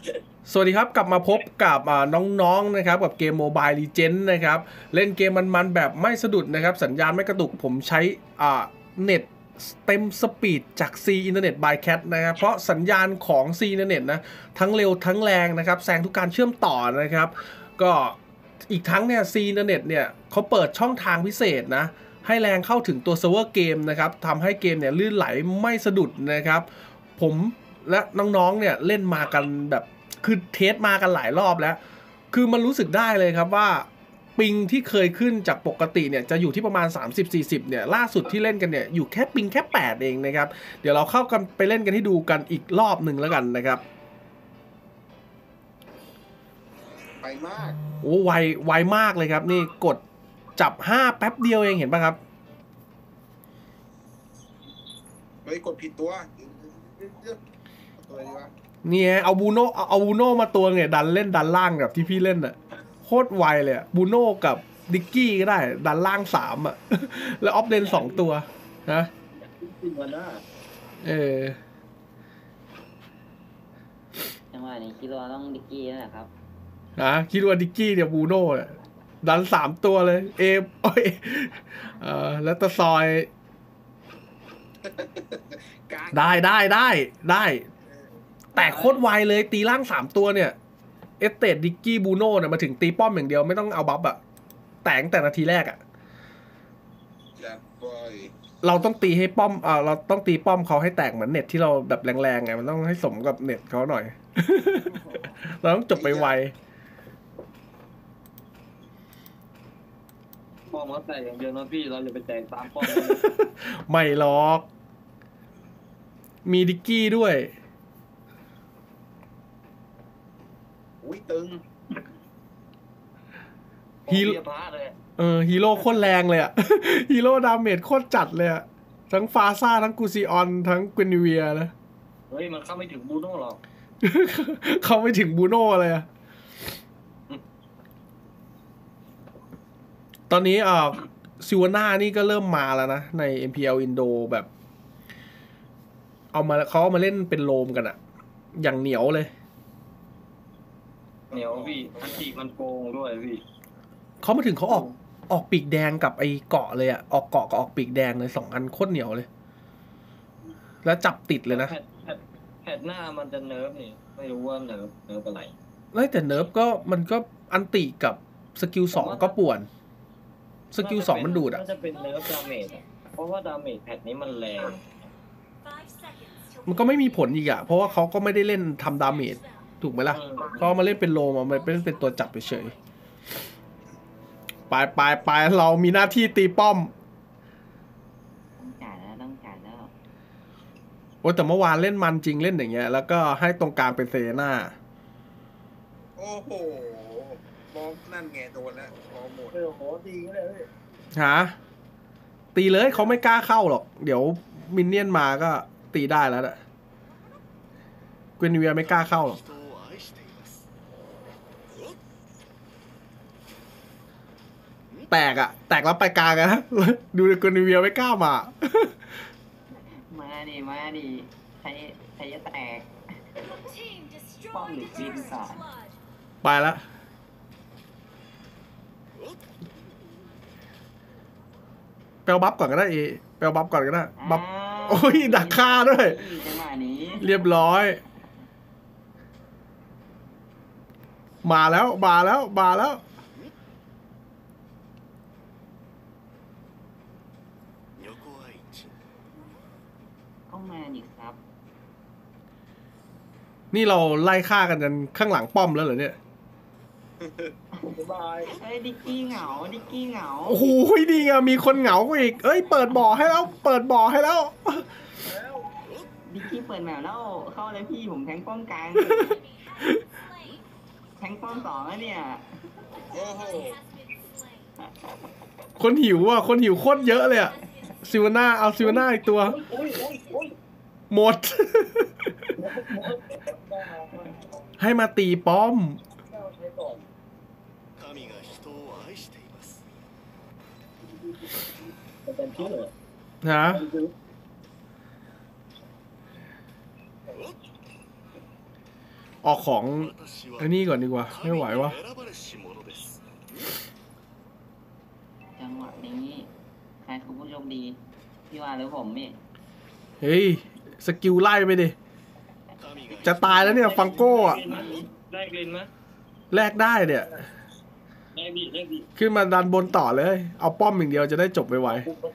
สวัสดีครับกลับมาพบกับน้องๆนะครับกับเกม Mobile Legends นะครับเล่นเกมมันๆแบบไม่สะดุดนะครับสัญญาณไม่กระตุกผมใช้เน็ตเต็มสปีดจาก C Internet by Cat นะครับเพราะสัญญาณของ C Internet นะทั้งเร็วทั้งแรงนะครับแซงทุกการเชื่อมต่อนะครับก็อีกทั้งเนี่ย C Internet เนี่ยเขาเปิดช่องทางพิเศษนะให้แรงเข้าถึงตัวเซิร์ฟเวอร์เกมนะครับทำให้เกมเนี่ยลื่นไหลไม่สะดุดนะครับผมและน้องๆเนี่ยเล่นมากันแบบคือเทสมากันหลายรอบแล้วคือมันรู้สึกได้เลยครับว่าปิงที่เคยขึ้นจากปกติเนี่ยจะอยู่ที่ประมาณ30-40เนี่ยล่าสุดที่เล่นกันเนี่ยอยู่แค่ปิงแค่8เองนะครับเดี๋ยวเราเข้ากันไปเล่นกันให้ดูกันอีกรอบหนึ่งแล้วกันนะครับไปมากโอ้ไวมากเลยครับนี่กดจับ5แป๊บเดียวเองเห็นป่ะครับเฮ้ยกดผิดตัวอะไรวะเนี่ยเอาบูโน่มาตัวเนี่ยดันเล่นดันล่างแบบที่พี่เล่นอะโคตรไวเลยบูโน่กับดิกกี้ก็ได้ดันล่าง3อะแล้วออฟเลน2ตัวนะเออจังหวะนี้คิดว่าต้องดิกกี้นั่นแหละครับคิดว่าดิกกี้เนี่ยบูโน่เนี่ยดัน3ตัวเลยโอ้ยแล้วตะซอยได้แต่โคตรไวเลยตีล่าง3ตัวเนี่ยเอสเตดดิกกี้บูโน่เนี่ยมาถึงตีป้อมอย่างเดียวไม่ต้องเอาบัฟอะแต่นาทีแรกอะเราต้องตีให้ป้อมเราต้องตีป้อมเขาให้แตกเหมือนเน็ตที่เราแบบแรงๆไงมันต้องให้สมกับเน็ตเขาหน่อย เราต้องจบไปไวป้อมเขาแตกอย่างเดียวนะพี่เราอย่าไปแตกตามป้อมไม่หรอกมีดิกกี้ด้วยอุ้ยตึงฮีโร่ฮีโร่โคตรแรงเลยอะ ฮีโร่ดาเมจโคตรจัดเลยอะทั้งฟาซ่าทั้งกูซิออนทั้งกวินเวียนะเฮ้ยมันเข้าไม่ถึงบูโน่หรอกเขาไม่ถึงบูโน่เลยอะตอนนี้ซิวาน่านี่ก็เริ่มมาแล้วนะใน MPL อินโดแบบเขาเอามาเล่นเป็นโลมกันอะอย่างเหนียวเลยเหนียวพี่อันติมันโกงด้วยพี่เขามาถึงเขาออกปีกแดงกับไอเกาะเลยอะออกเกาะกับออกปีกแดงเลย2 อันโคตรเหนียวเลยแล้วจับติดเลยนะแพทหน้ามันจะเนิร์ฟนี่ไม่รู้ว่าเนิร์ฟอะไรแต่เนิร์ฟก็มันก็อันติกับสกิล2ก็ป่วนสกิล2มันดูดอะน่าจะเป็นเนิร์ฟดาเมจเพราะว่าดาเมจแพทนี้มันแรงมันก็ไม่มีผลอีกอะเพราะว่าเขาก็ไม่ได้เล่นทำดาเมจถูกไหมล่ะเขามาเล่นเป็นโลมาเป็นตัวจับเฉยไปเรามีหน้าที่ตีป้อมต้องจ่ายแล้วโอ้แต่เมื่อวานเล่นมันจริงเล่นอย่างเงี้ยแล้วก็ให้ตรงกลางเป็นเซน่าโอ้โหมองนั่นไงโดนแล้วมองหมดโอ้โหตีเลยตีเลยเขาไม่กล้าเข้าหรอกเดี๋ยวมินเนี่ยนมาก็ตีได้แล้วแหละกวินเวียไม่กล้าเข้าหรอกแตกแล้วไปกลางนะดูกวินเวียไม่กล้ามาดิใช้จะแตกป้อมหรือบินก่อนไปแล้วเปลบัฟก่อนก็ได้เปลบัฟก่อนก็ได้บัฟโอ้ยดักฆ่าด้วยเรียบร้อยมาแล้วมาดิครับนี่เราไล่ฆ่ากันจนข้างหลังป้อมแล้วเหรอเนี่ยดิกกี้เหงาโอ้โหดีไงมีคนเหงาอีกเปิดบ่อให้แล้วดิกกี้เปิดแมวแล้วเข้าเลยพี่ผมแทงป้อมกลางแทงป้อม2แล้วเนี่ยคนหิวอ่ะคนหิวโคตรเยอะเลยอ่ะซิวาน่าเอาซิวาน่าอีกตัวหมด ให้มาตีป้อมฮะออกของไอ้นี่ก่อนดีกว่าไม่ไหววะจังหวะนี้ใครคือผู้โชคดีพี่ว่าหรือผมพี่เฮ้ยสกิลไล่ไปดิจะตายแล้วเนี่ยฟังโก้อะได้กลิ่นไหมแลกได้เนี่ยได้ดีได้ดีขึ้นมาดันบนต่อเลย เอาป้อมอย่างเดียวจะได้จบไว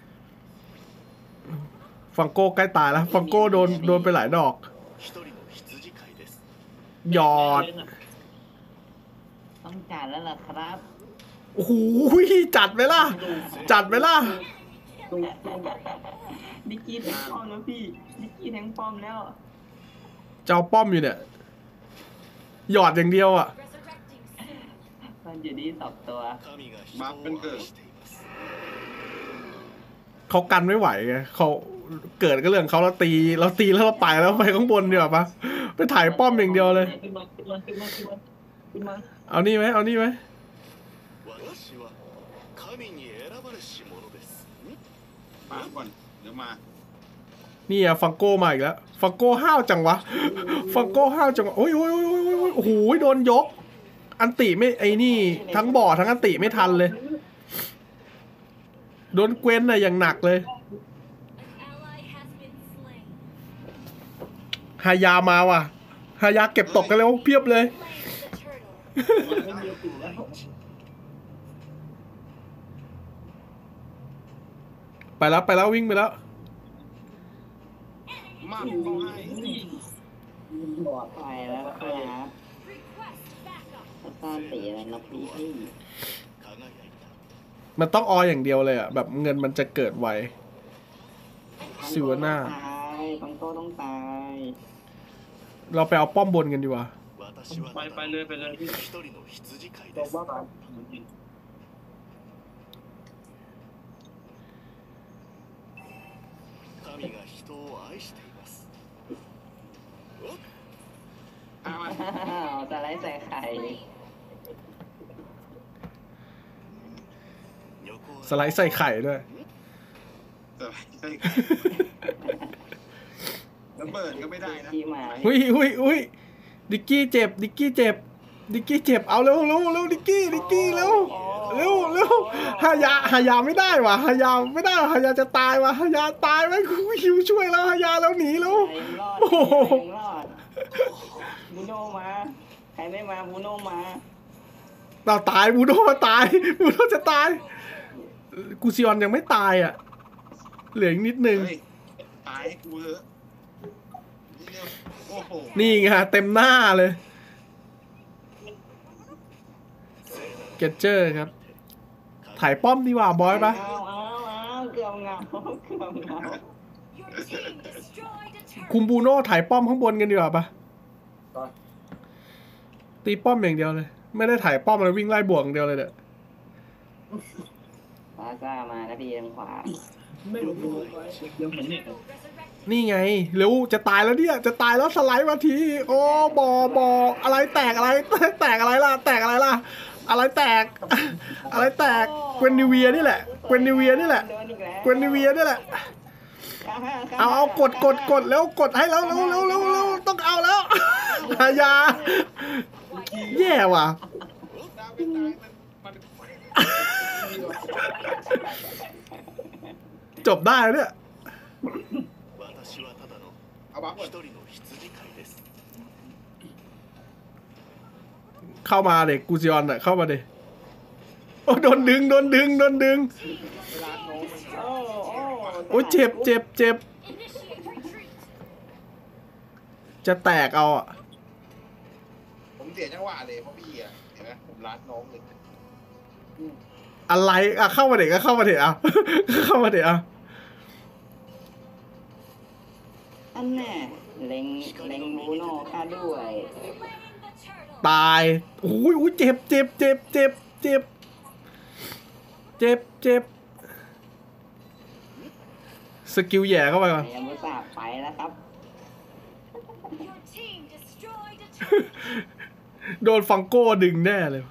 ๆฟังโก้ใกล้ตายแล้วฟังโก้โดนไปหลายดอกหยอดต้องการแล้วล่ะครับโอ้โหจัดไหมล่ะจัดไหมล่ะนิกกี้แทงป้อมแล้วพี่นิกกี้แทงป้อมแล้วจะเอาป้อมอยู่เนี่ยหยอดอย่างเดียวอ่ะมันอยู่ดีสองตัวบัฟเป็นเกิดเขากันไม่ไหวไงเขาเกิดก็เรื่องเขาเราตีแล้วเราไปแล้วไปข้างบนดีกว่าปะไปถ่ายป้อมอย่างเดียวเลยขึ้นมาเอานี่ไหมเอานี่ไหมมาก่อนเดี๋ยวมานี่อะฟังโก้มาอีกแล้วฟังโก้ห้าวจังวะฟังโก้ห้าวจังวะโอ้ยโอ้โหโดนยก อันติไม่ไอ้นี่ทั้งบ่อทั้งอันติไม่ทันเลยโดนเกวนน่ะอย่างหนักเลยฮายามาว่ะฮายาเก็บตกกันแล้วเพียบเลย ไปแล้ววิ่งไปแล้วมาเข้าให้ไปแล้วครับตาตีอะไรนะพี่มันต้องอออย่างเดียวเลยอ่ะแบบเงินมันจะเกิดไวซิวน่าตายปังโตต้องตายเราไปเอาป้อมบนกันดีกว่าไปเลยพี่ตัวบ้าไปเอามาสไลด์ใส่ไข่สไลด์ใส่ไข่ด้วยใช่ระเบิดก็ไม่ได้นะที่มาอุ้ยดิกกี้เจ็บดิกกี้เจ็บเอาเร็วดิกกี้เร็วฮายาไม่ได้ว่ะฮายาไม่ได้ฮายาจะตายว่ะฮายาตายไหมคิวช่วยแล้วฮายาแล้วหนีแล้วโอ้โหบูโนมาใครไม่มาบูโนมาเราตายบูโดตายบูโดจะตายกูซิออนยังไม่ตายอ่ะเหลืออีกนิดนึงเฮ้ยตายให้กูเถอะนี่เร็วโอ้โหนี่ไงเต็มหน้าเลยเกตเจอร์ครับถ่ายป้อมดีกว่าบอยปะเอาเกือบเงาคุมบูโน่ถ่ายป้อมข้างบนกันดีกว่าปะตีป้อมอย่างเดียวเลย ไม่ได้ถ่ายป้อมเลยวิ่งไล่บวกอย่างเดียวเลยเนี่ยปาซ่ามานะพี่ทางขวาไม่รู้ยังเห็นเนี่ยนี่ไงเร็วจะตายแล้วเนี่ยจะตายแล้วสไลด์มาทีโอ้บออะไรแตกอะไรล่ะแตกอะไรล่ะอะไรแตกอะไรแตกเกวนนิเวียนี่แหละเกวนนิเวียนี่แหละเกวนนิเวียนี่แหละเอากดแล้วกดให้แล้วเร็วต้องเอาแล้วฮายาแย่ว่ะดาวเป็นตายมันจบได้เนี่ยเอาบัฟก่อนเข้ามาเด็กกูซิออนอะเข้ามาเด็กโอ้โดนดึงโอ้เจ็บจะแตกเอาอะผมเสียจังหวะเลยเพราะพี่อ่ะเห็นไหมผมรัดน้องเลยอะไรอะเข้ามาเด็กก็เข้ามาเด็กอะเข้ามาเด็กอะอันแน่เล็งบูโน่ฆ่าด้วยตายโอ้ยเจ็บสกิลแย่เข้าไปก่อนยังไม่ทราบไปแล้วครับโดนฟังโก้ดึงแน่เลย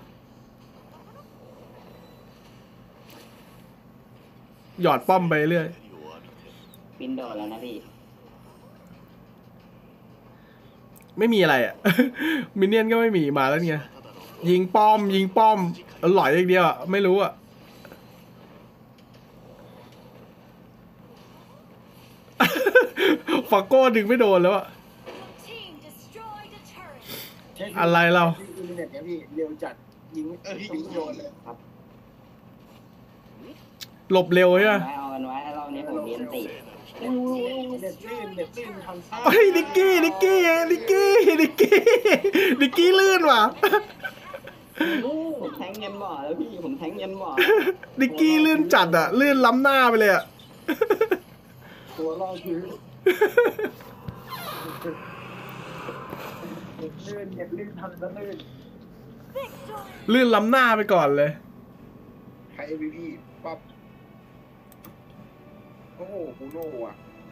หยอดป้อมไปเรื่อยบินโดดแล้วนะพี่ไม่มีอะไรอ่ะ มินเนี่ยนก็ไม่มีมาแล้วไงยิงป้อมหล่อยอย่างเดียวอ่ะไม่รู้อ่ะ ฟาโก้ดึงไม่โดนแล้วอ่ะอะไรเราอินเทอร์เน็ตเนี่ยพี่เร็วจัดยิงไม่โดนเลยครับหลบเร็วใช่ไหมเอากันไว้รอบนี้ผมเรียนติดเน็ตลื่นทำซ่าเฮ้ยนิกกี้ลื่นว่ะผมแทงเงินบ่อแล้วพี่ผมแทงเงินบ่อนิกกี้ลื่นจัดอ่ะลื่นล้ำหน้าไปเลยอ่ะตัวรอดคือเน็ตลื่นทำซะลื่นลื่นล้ำหน้าไปก่อนเลยใคร MVP ปั๊บโอ้โหกูโน่อะ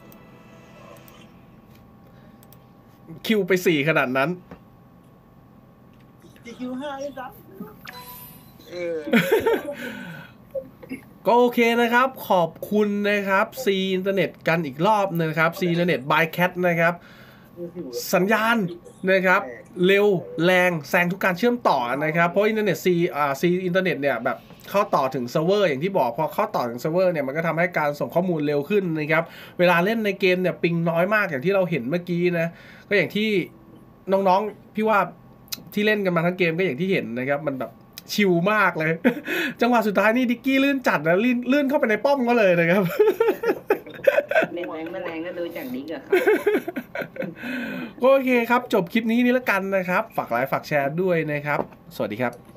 คิวไป4ขนาดนั้น GQ5 เลยจ้ะก็โอเคนะครับขอบคุณนะครับซีอินเทอร์เน็ตกันอีกรอบนะครับซีอินเทอร์เน็ตบายแคทนะครับสัญญาณนะครับเร็วแรงแซงทุกการเชื่อมต่อนะครับเพราะอินเทอร์เน็ตซีอินเทอร์เน็ตเนี่ยแบบเข้าต่อถึงเซิร์ฟเวอร์อย่างที่บอกพอเข้าต่อถึงเซิร์ฟเวอร์เนี่ยมันก็ทำให้การส่งข้อมูลเร็วขึ้นนะครับเวลาเล่นในเกมเนี่ยปิงน้อยมากอย่างที่เราเห็นเมื่อกี้นะก็อย่างที่น้องๆพี่ว่าที่เล่นกันมาทั้งเกมก็อย่างที่เห็นนะครับมันแบบชิลมากเลย จังหวะสุดท้ายนี่ดิกกี้ลื่นจัดนะลื่นเข้าไปในป้อมก็เลยนะครับเน็ตแรงไม่แรงก็ดูจากดิ๊กอะครับโอเคครับจบคลิปนี้นี่ละกันนะครับฝากไลค์ฝากแชร์ด้วยนะครับสวัสดีครับ